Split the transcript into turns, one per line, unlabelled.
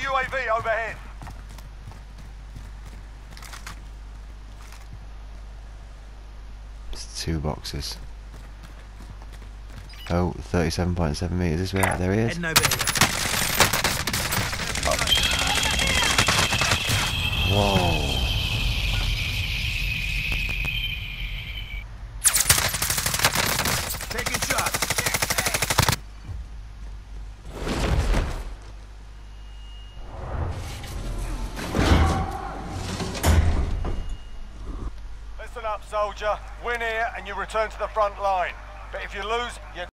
UAV overhead.
It's 2 boxes. Oh, 37.7 meters this way. There he is.
Heading over here.
Whoa.
Taking shots. Listen up, soldier. Win here and you return to the front line. But if you lose, you